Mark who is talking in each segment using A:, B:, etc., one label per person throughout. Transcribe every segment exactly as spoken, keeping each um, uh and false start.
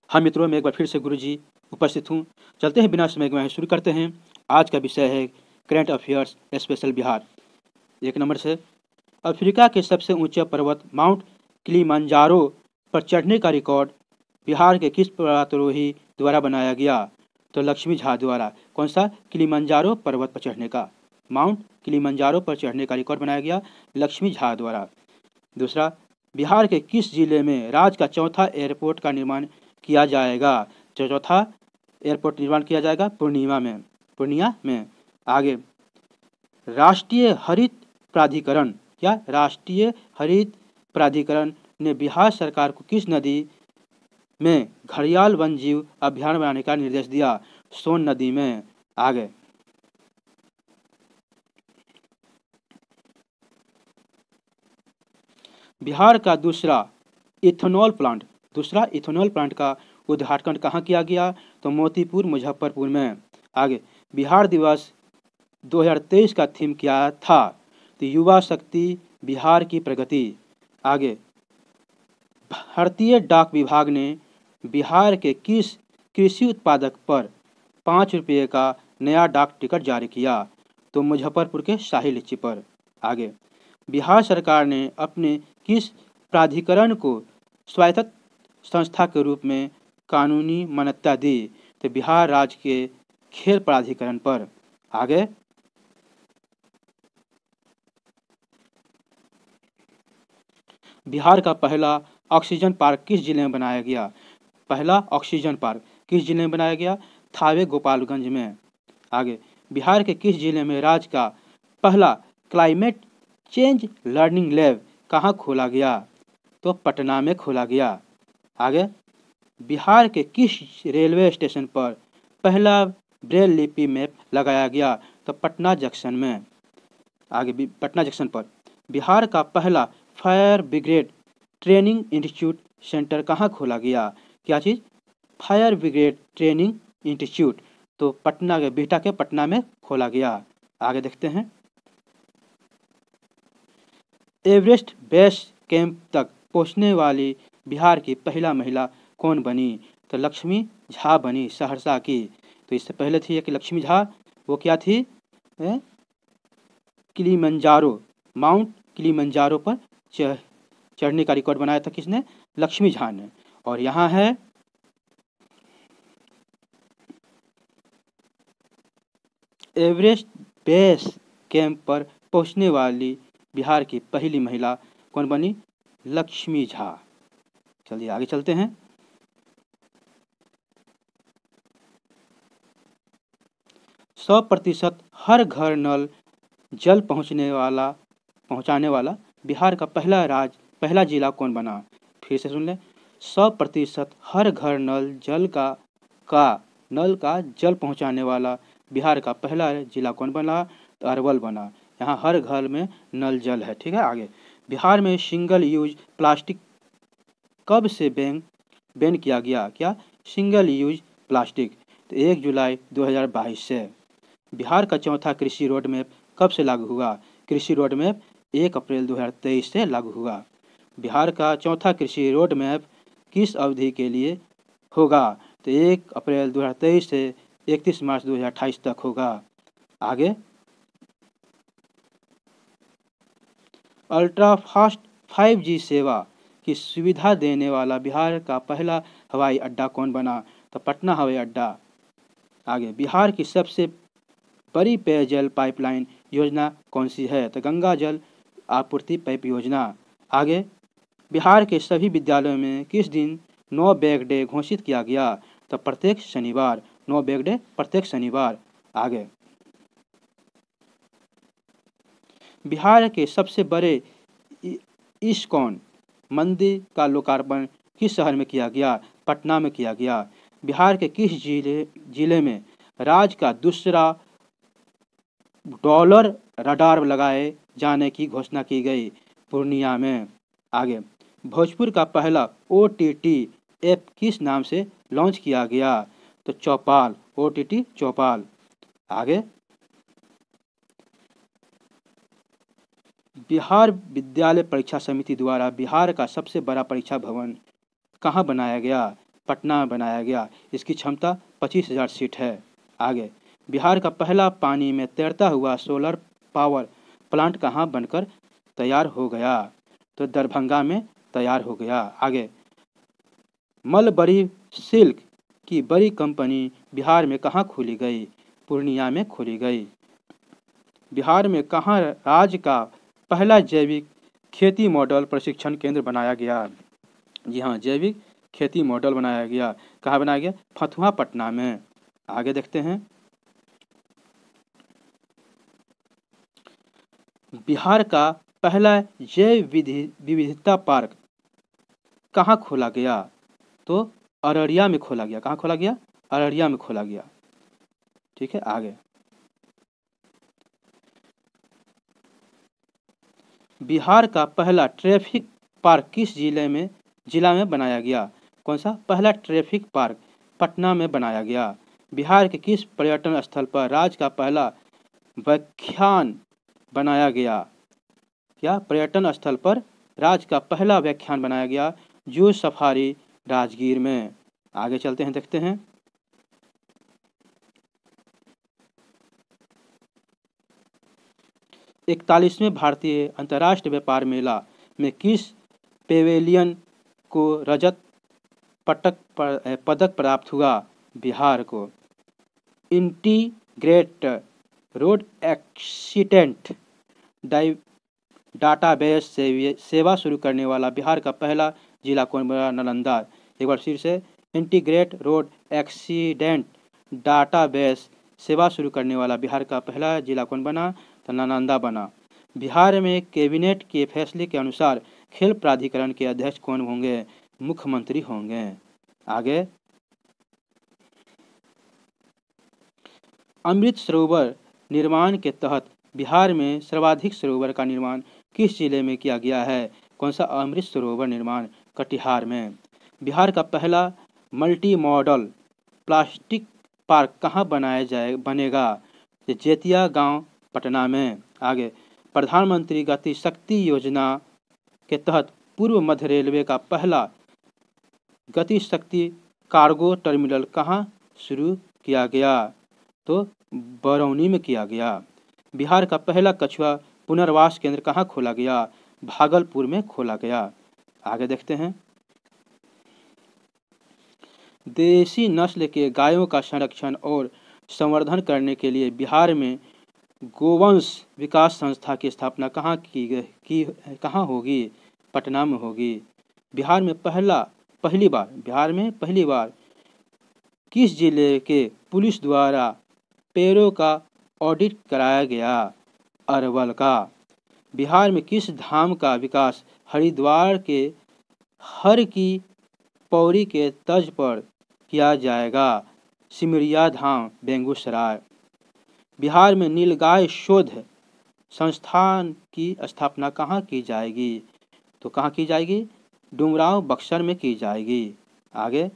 A: हाँ मित्रों, मैं एक बार फिर से गुरुजी उपस्थित हूँ। चलते हैं बिना समय गवाए, शुरू करते हैं। आज का विषय है करंट अफेयर्स स्पेशल बिहार। एक नंबर से, अफ्रीका के सबसे ऊंचे पर्वत माउंट किलिमंजारो पर चढ़ने का रिकॉर्ड बिहार के किस पर्वतारोही द्वारा बनाया गया? तो लक्ष्मी झा द्वारा। कौन सा? किलिमंजारो पर्वत पर चढ़ने का, माउंट किलिमंजारो पर चढ़ने का रिकॉर्ड बनाया गया लक्ष्मी झा द्वारा। दूसरा, बिहार के किस जिले में राज्य का चौथा एयरपोर्ट का निर्माण किया जाएगा? जो चौथा एयरपोर्ट निर्माण किया जाएगा पूर्णिया में पूर्णिया में आगे, राष्ट्रीय हरित प्राधिकरण या राष्ट्रीय हरित प्राधिकरण ने बिहार सरकार को किस नदी में घड़ियाल वन जीव अभ्यारण्य बनाने का निर्देश दिया? सोन नदी में। आगे, बिहार का दूसरा इथेनॉल प्लांट दूसरा इथेनॉल प्लांट का उद्घाटन कहाँ किया गया? तो मोतीपुर मुजफ्फरपुर में। आगे, बिहार दिवस दो हज़ार तेईस का थीम क्या था? तो युवा शक्ति बिहार की प्रगति। आगे, भारतीय डाक विभाग ने बिहार के किस कृषि उत्पादक पर पाँच रुपये का नया डाक टिकट जारी किया? तो मुजफ्फरपुर के शाही लीची पर। आगे, बिहार सरकार ने अपने किस प्राधिकरण को स्वायत्त संस्था के रूप में कानूनी मान्यता दी? तो बिहार राज्य के खेल प्राधिकरण पर। आगे, बिहार का पहला ऑक्सीजन पार्क किस जिले में बनाया गया? पहला ऑक्सीजन पार्क किस जिले में बनाया गया? थावे गोपालगंज में। आगे, बिहार के किस जिले में राज्य का पहला क्लाइमेट चेंज लर्निंग लैब कहाँ खोला गया? तो पटना में खोला गया। आगे, बिहार के किस रेलवे स्टेशन पर पहला ब्रेल लिपि मैप लगाया गया? तो पटना जंक्शन में। आगे, पटना जंक्शन पर। बिहार का पहला fire brigade training institute centre कहाँ खोला गया? क्या चीज़? Fire brigade training institute. तो पटना के बिहटा के पटना में खोला गया। आगे देखते हैं, एवरेस्ट बेस कैंप तक पहुंचने वाली बिहार की पहला महिला कौन बनी? तो लक्ष्मी झा बनी, सहरसा की। तो इससे पहले थी एक लक्ष्मी झा, वो क्या थी? ए? किलिमंजारो माउंट किलिमंजारो पर चढ़ चढ़ने का रिकॉर्ड बनाया था किसने? लक्ष्मी झा ने। और यहाँ है एवरेस्ट बेस कैंप पर पहुंचने वाली बिहार की पहली महिला कौन बनी? लक्ष्मी झा। चलिए आगे चलते हैं। सौ प्रतिशत हर घर नल जल पहुंचने वाला पहुंचाने वाला बिहार का पहला राज्य पहला जिला कौन बना? फिर से सुन लें, सौ प्रतिशत हर घर नल जल का का नल का जल पहुंचाने वाला बिहार का पहला जिला कौन बना? तो अरवल बना। यहाँ हर घर में नल जल है। ठीक है। आगे, बिहार में सिंगल यूज प्लास्टिक कब से बैन बैन किया गया? क्या? Single use plastic. तो एक जुलाई दो हज़ार बाईस से। बिहार का चौथा कृषि रोड मैप कब से लागू हुआ? कृषि रोड मैप एक अप्रैल दो हज़ार तेईस से लागू हुआ। बिहार का चौथा कृषि रोड मैप किस अवधि के लिए होगा? तो एक अप्रैल दो हज़ार तेईस से इकतीस मार्च दो हज़ार अट्ठाईस तक होगा। आगे, अल्ट्रा फास्ट फाइव जी सेवा की सुविधा देने वाला बिहार का पहला हवाई अड्डा कौन बना? तो पटना हवाई अड्डा। आगे, बिहार की सबसे बड़ी पेयजल पाइपलाइन योजना कौन सी है? तो गंगा जल आपूर्ति पाइप योजना। आगे, बिहार के सभी विद्यालयों में किस दिन नो बैग डे घोषित किया गया? तो प्रत्येक शनिवार। नो बैग डे प्रत्येक शनिवार। आगे, बिहार के सबसे बड़े इस्कॉन मंदिर का लोकार्पण किस शहर में किया गया? पटना में किया गया। बिहार के किस जिले जिले में राज्य का दूसरा डॉलर रडार लगाए जाने की घोषणा की गई? पूर्णिया में। आगे, भोजपुर का पहला ओ टी टी ऐप किस नाम से लॉन्च किया गया? तो चौपाल। ओ टी टी चौपाल। आगे, बिहार विद्यालय परीक्षा समिति द्वारा बिहार का सबसे बड़ा परीक्षा भवन कहाँ बनाया गया? पटना में बनाया गया। इसकी क्षमता पच्चीस हजार सीट है। आगे, बिहार का पहला पानी में तैरता हुआ सोलर पावर प्लांट कहाँ बनकर तैयार हो गया? तो दरभंगा में तैयार हो गया। आगे, मलबरी सिल्क की बड़ी कंपनी बिहार में कहाँ खोली गई? पूर्णिया में खोली गई। बिहार में कहाँ राज्य का पहला जैविक खेती मॉडल प्रशिक्षण केंद्र बनाया गया? जी हाँ, जैविक खेती मॉडल बनाया गया। कहाँ बनाया गया? फतुहा, पटना में। आगे देखते हैं, बिहार का पहला जैव विविधता पार्क कहाँ खोला गया? तो अररिया में खोला गया। कहाँ खोला गया? अररिया में खोला गया। ठीक है। आगे, बिहार का पहला ट्रैफिक पार्क किस जिले में जिला में बनाया गया? कौन सा? पहला ट्रैफिक पार्क पटना में बनाया गया। बिहार के किस पर्यटन स्थल पर राज्य का पहला व्याख्यान बनाया गया? क्या पर्यटन स्थल पर राज्य का पहला व्याख्यान बनाया गया? जू सफारी, राजगीर में। आगे चलते हैं, देखते हैं, इकतालीसवें भारतीय अंतर्राष्ट्रीय व्यापार मेला में किस पेवेलियन को रजत पटक पदक प्राप्त हुआ? बिहार को। इंटीग्रेट रोड एक्सीडेंट डाटाबेस सेवा शुरू करने वाला बिहार का पहला जिला कौन बना? नालंदा। एक बार फिर से, इंटीग्रेट रोड एक्सीडेंट डाटाबेस सेवा शुरू करने वाला बिहार का पहला जिला कौन बना? तो नालंदा बना। बिहार में कैबिनेट के फैसले के अनुसार खेल प्राधिकरण के अध्यक्ष कौन होंगे? मुख्यमंत्री होंगे। आगे, अमृत सरोवर निर्माण के तहत बिहार में सर्वाधिक सरोवर का निर्माण किस जिले में किया गया है? कौन सा? अमृत सरोवर निर्माण कटिहार में। बिहार का पहला मल्टी मॉडल प्लास्टिक पार्क कहाँ बनाया जाए बनेगा? जेतिया गांव, पटना में। आगे, प्रधानमंत्री गति शक्ति योजना के तहत पूर्व मध्य रेलवे का पहला गति शक्ति कार्गो टर्मिनल कहाँ शुरू किया गया? तो बरौनी में किया गया। बिहार का पहला कछुआ पुनर्वास केंद्र कहाँ खोला गया? भागलपुर में खोला गया। आगे देखते हैं, देसी नस्ल के गायों का संरक्षण और संवर्धन करने के लिए बिहार में गोवंश विकास संस्था की स्थापना कहाँ की गई की कहाँ होगी? पटना में होगी। बिहार में पहला पहली बार बिहार में पहली बार किस जिले के पुलिस द्वारा पेड़ों का ऑडिट कराया गया? अरवल का। बिहार में किस धाम का विकास हरिद्वार के हर की पौड़ी के तर्ज पर किया जाएगा? सिमरिया धाम, बेगूसराय। बिहार में नीलगाय शोध संस्थान की स्थापना कहाँ की जाएगी? तो कहाँ की जाएगी? डुमरांव, बक्सर में की जाएगी। आगे,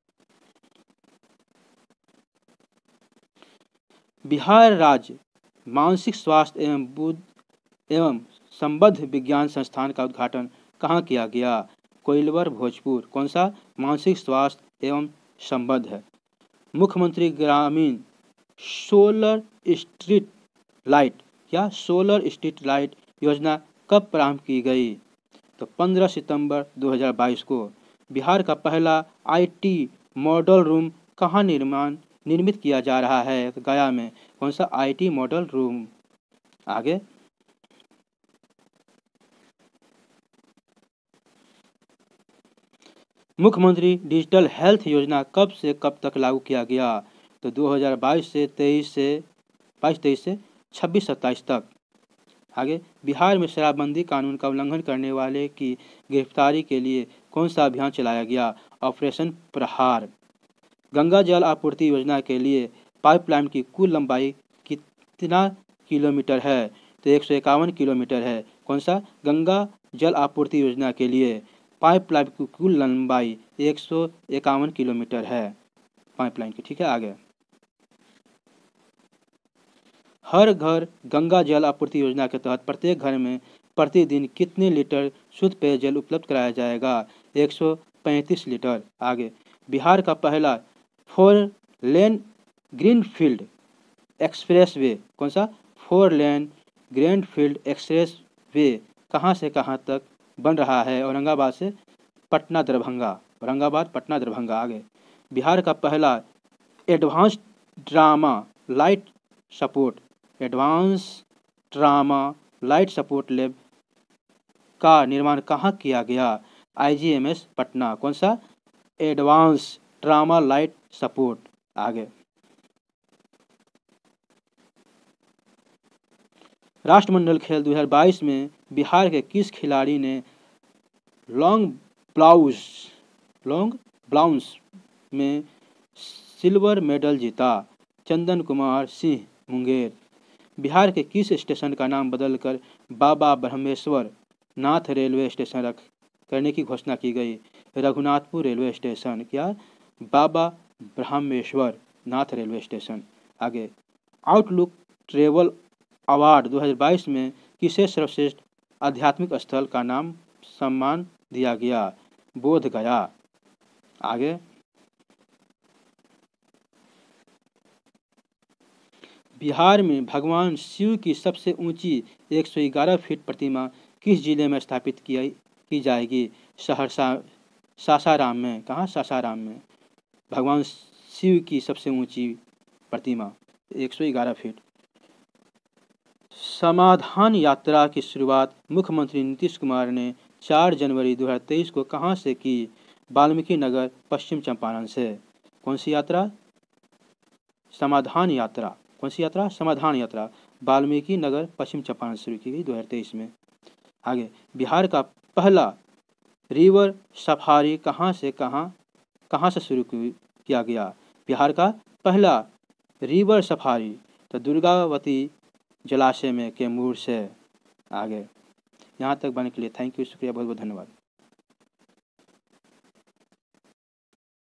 A: बिहार राज्य मानसिक स्वास्थ्य एवं बुद्ध एवं संबद्ध विज्ञान संस्थान का उद्घाटन कहाँ किया गया? कोइलवर, भोजपुर। कौन सा? मानसिक स्वास्थ्य एवं संबद्ध है। मुख्यमंत्री ग्रामीण सोलर स्ट्रीट लाइट या सोलर स्ट्रीट लाइट योजना कब प्रारंभ की गई? तो पंद्रह सितंबर दो हज़ार बाईस को। बिहार का पहला आईटी मॉडल रूम कहाँ निर्माण निर्मित किया जा रहा है? तो गया में। कौन सा? IT model room. आगे, मुख्यमंत्री डिजिटल हेल्थ योजना कब से कब तक लागू किया गया? तो दो हज़ार बाईस से तेईस से बाईस तेईस से छब्बीस सत्ताईस तक। आगे, बिहार में शराबबंदी कानून का उल्लंघन करने वाले की गिरफ्तारी के लिए कौन सा अभियान चलाया गया? ऑपरेशन प्रहार। गंगा जल आपूर्ति योजना के लिए पाइपलाइन की कुल लंबाई कितना किलोमीटर है? तो एक सौ इक्यावन किलोमीटर है। कौन सा? गंगा जल आपूर्ति योजना के लिए पाइपलाइन की कुल लंबाई एक सौ इक्यावन किलोमीटर है पाइपलाइन की। ठीक है। आगे, हर घर गंगा जल आपूर्ति योजना के तहत प्रत्येक घर में प्रतिदिन कितने लीटर शुद्ध पेयजल उपलब्ध कराया जाएगा? एक सौ पैंतीस लीटर। आगे, बिहार का पहला four lane greenfield express way कौन सा? Four lane greenfield express way कहाँ से कहाँ तक बन रहा है? औरंगाबाद से पटना दरभंगा, औरंगाबाद पटना दरभंगा। आगे, बिहार का पहला advance trauma life support advance trauma life support lab का निर्माण कहाँ किया गया? आईजीएमएस पटना। कौन सा? Advance trauma life support. आगे, राष्ट्रमंडल खेल दो हज़ार बाईस में बिहार के किस खिलाड़ी ने लॉन्ग ब्लाउज लॉन्ग ब्लाउंस में सिल्वर मेडल जीता? चंदन कुमार सिंह मुंगेर। बिहार के किस स्टेशन का नाम बदलकर बाबा ब्रह्मेश्वर नाथ रेलवे स्टेशन रख करने की घोषणा की गई? Raghunathpur railway station. क्या? Baba Brahmeshwar Nath railway station. आगे, आउटलुक ट्रेवल अवार्ड दो हज़ार बाईस में किसे सर्वश्रेष्ठ आध्यात्मिक स्थल का नाम सम्मान दिया गया? बोध गया। आगे, बिहार में भगवान शिव की सबसे ऊंची एक सौ ग्यारह फीट प्रतिमा किस जिले में स्थापित की की जाएगी? सहरसा सासाराम में। कहाँ? सासाराम में भगवान शिव की सबसे ऊंची प्रतिमा एक सौ ग्यारह फीट। समाधान यात्रा की शुरुआत मुख्यमंत्री नीतीश कुमार ने चार जनवरी दो हज़ार तेईस को कहां से की? वाल्मीकि नगर पश्चिम चंपारण से। कौन सी यात्रा? समाधान यात्रा। कौन सी यात्रा? समाधान यात्रा वाल्मीकि नगर पश्चिम चंपारण शुरू की गई दो हज़ार तेईस में। आगे, बिहार का पहला रिवर सफारी कहां से कहां कहां से शुरू किया गया? बिहार का पहला रिवर सफारी तो दुर्गावती जलाशय में कैमूर से। आगे, यहाँ तक बनने के लिए थैंक यू, शुक्रिया, बहुत बहुत धन्यवाद।